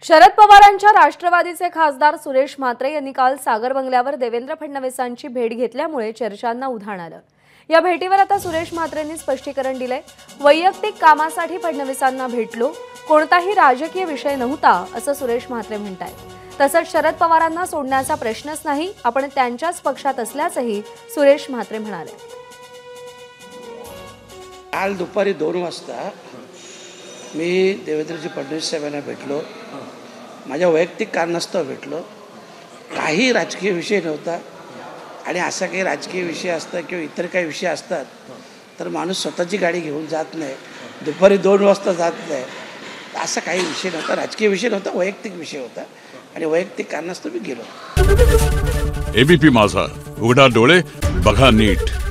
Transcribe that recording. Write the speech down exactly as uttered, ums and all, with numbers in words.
शरद पवारांच्या राष्ट्रवादीचे खासदार सुरेश म्हात्रे यांनी काल सागर बंगल्यावर देवेंद्र फडणवीसांची भेट घेतल्यामुळे चर्चांना उधाण आलं। या भेटीवर आता सुरेश म्हात्रेंनी स्पष्टीकरण दिले। वैयक्तिक कामासाठी फडणवीसांना भेटलो, कोणताही राजकीय विषय नव्हता असं सुरेश म्हात्रे म्हणतात। तसंच शरद पवारांना सोडण्याचा प्रश्नच नाही, आपण त्यांच्याच पक्षात असल्याचंही सुरेश म्हात्रे म्हणाले। काल दुपारी दोन वाजता मी देवेंद्रजी फडणवीस साहेबांना भेटलो। माझ्या वैयक्तिक कारणास्तव भेटलो, काही राजकीय विषय नव्हता। आणि असा काही राजकीय विषय असतात किंवा इतर काही विषय असतात तर माणूस स्वतःची गाडी घेऊन जात नाही, दुपारी दोन वाजता जात नाही। असा काही विषय नव्हता, राजकीय विषय नव्हता, वैयक्तिक विषय होता आणि वैयक्तिक कारणास्तव मी गेलो। एबीपी माझा, उघडा डोळे बघा नीट।